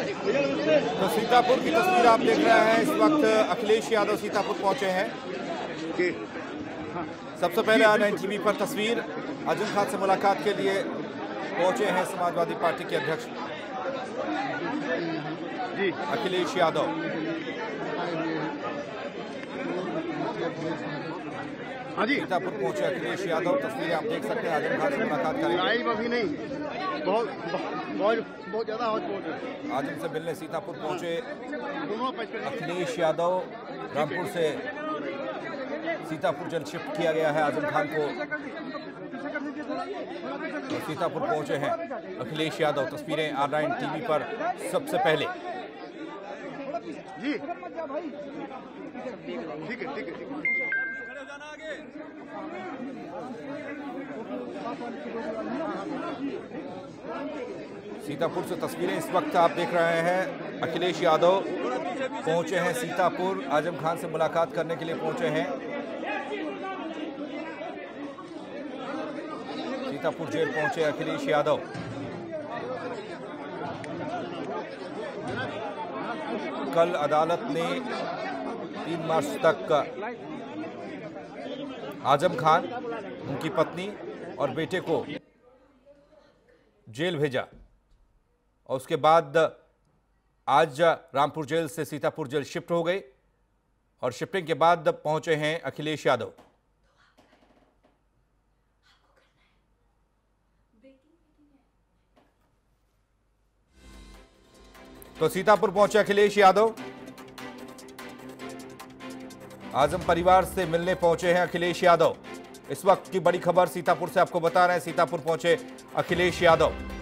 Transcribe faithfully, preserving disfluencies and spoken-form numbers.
तो सीतापुर की तस्वीर आप देख रहे हैं। इस वक्त अखिलेश यादव सीतापुर पहुंचे हैं। सबसे पहले आ रहे हैं टीवी पर तस्वीर। आजम खान से मुलाकात के लिए पहुंचे हैं समाजवादी पार्टी के अध्यक्ष अखिलेश यादव। सीतापुर पहुंचे अखिलेश यादव। तस्वीरें आप देख सकते हैं। आजम खान से मुलाकात करेंगे। लाइव अभी नहीं, बहुत बहुत बहुत ज्यादा आजम से मिलने सीतापुर पहुंचे अखिलेश यादव। रामपुर से सीतापुर जल्द शिफ्ट किया गया है आजम खान को। तो सीतापुर पहुंचे हैं अखिलेश यादव। तस्वीरें आ रही हैं टीवी पर सबसे पहले। जी ठीक है ठीक है। सीतापुर से तस्वीरें इस वक्त आप देख रहे हैं। अखिलेश यादव पहुंचे हैं सीतापुर। आजम खान से मुलाकात करने के लिए पहुंचे हैं। सीतापुर जेल पहुंचे अखिलेश यादव। कल अदालत ने तीन मार्च तक आजम खान, उनकी पत्नी और बेटे को जेल भेजा और उसके बाद आज रामपुर जेल से सीतापुर जेल शिफ्ट हो गए और शिफ्टिंग के बाद पहुंचे हैं अखिलेश यादव। तो सीतापुर पहुंचे अखिलेश यादव। आजम परिवार से मिलने पहुंचे हैं अखिलेश यादव। इस वक्त की बड़ी खबर सीतापुर से आपको बता रहे हैं। सीतापुर पहुंचे अखिलेश यादव।